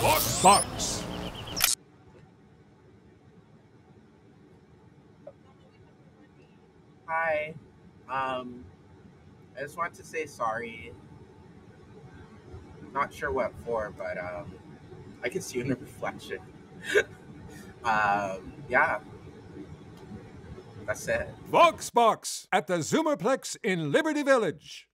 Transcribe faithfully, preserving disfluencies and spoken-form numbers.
VoxBox. Hi. Um, I just want to say sorry. Not sure what for, but um, I can see you in the reflection. um, yeah, that's it. VoxBox at the Zoomerplex in Liberty Village.